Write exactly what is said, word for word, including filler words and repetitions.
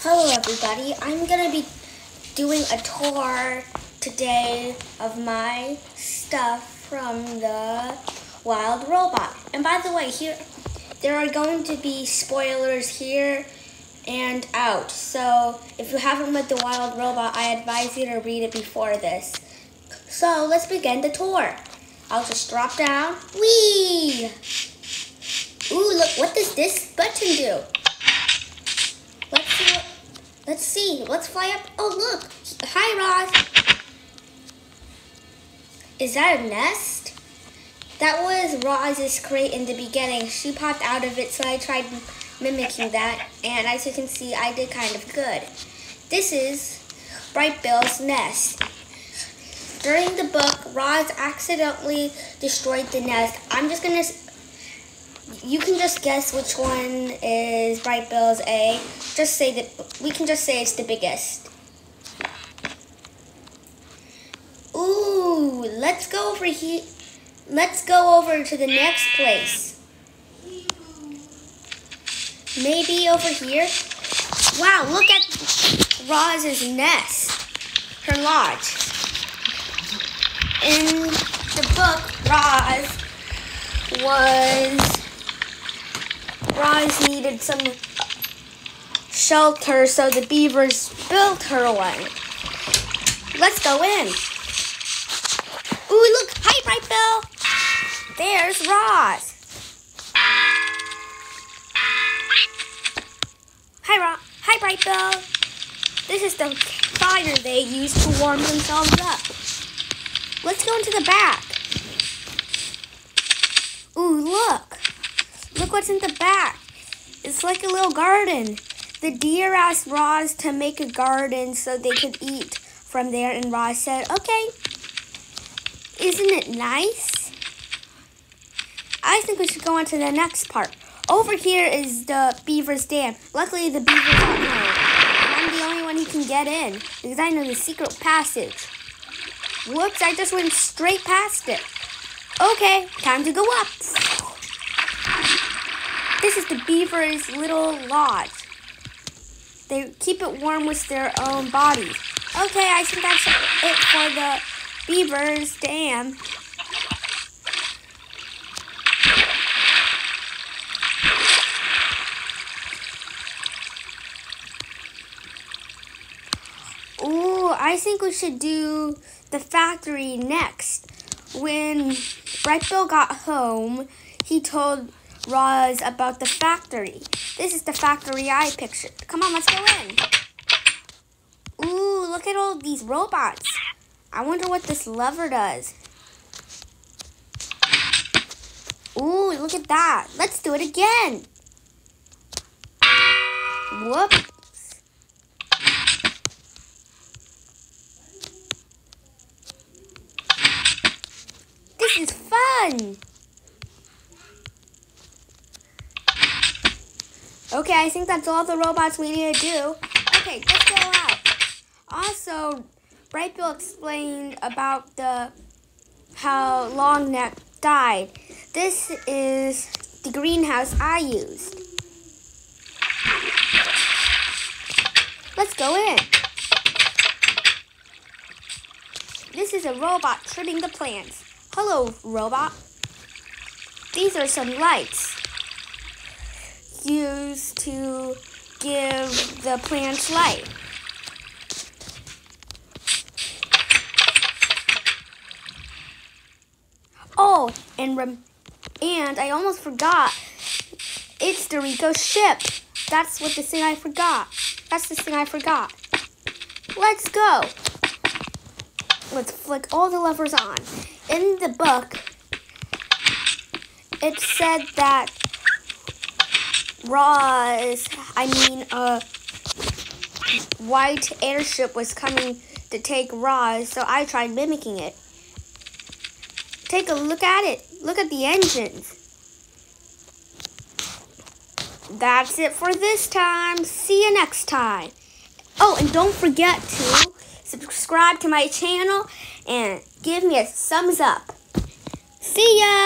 Hello everybody, I'm going to be doing a tour today of my stuff from the Wild Robot. And by the way, here there are going to be spoilers here and out. So if you haven't read the Wild Robot, I advise you to read it before this. So let's begin the tour. I'll just drop down. Whee! Ooh, look, what does this button do? Let's see what Let's see. Let's fly up. Oh, look. Hi, Roz. Is that a nest? That was Roz's crate in the beginning. She popped out of it, so I tried mimicking that. And as you can see, I did kind of good. This is Brightbill's nest. During the book, Roz accidentally destroyed the nest. I'm just going to... You can just guess which one is Brightbill's egg. Just say that we can just say it's the biggest. Ooh, let's go over here. Let's go over to the next place. Maybe over here. Wow, look at Roz's nest. Her lodge. In the book, Roz was Roz needed some shelter, so the beavers built her one. Let's go in. Ooh, look! Hi, Brightbill! There's Roz. Hi, Roz. Hi, Brightbill. This is the fire they use to warm themselves up. Let's go into the back. Ooh, look. Look what's in the back. It's like a little garden. The deer asked Roz to make a garden so they could eat from there, and Roz said, okay. Isn't it nice? I think we should go on to the next part. Over here is the beaver's dam. Luckily, the beavers don't know. I'm the only one who can get in because I know the secret passage. Whoops, I just went straight past it. Okay, time to go up. This is the beaver's little lodge. They keep it warm with their own bodies. Okay, I think that's it for the beaver's dam. Ooh, I think we should do the factory next. When Brightbill got home, he told Roz about the factory. This is the factory I pictured. Come on, let's go in. Ooh, look at all these robots. I wonder what this lever does. Ooh, look at that. Let's do it again. Whoops. This is fun. Okay, I think that's all the robots we need to do. Okay, let's go out. Also, Brightbill explained about the how Longneck died. This is the greenhouse I used. Let's go in. This is a robot trimming the plants. Hello, robot. These are some lights used to give the plants light. Oh, and rem and I almost forgot. It's Dorico's ship. That's what the thing I forgot. That's the thing I forgot. Let's go. Let's flick all the levers on. In the book, it said that Roz, I mean, a white airship was coming to take Roz, so I tried mimicking it. Take a look at it. Look at the engines. That's it for this time. See you next time. Oh, and don't forget to subscribe to my channel and give me a thumbs up. See ya!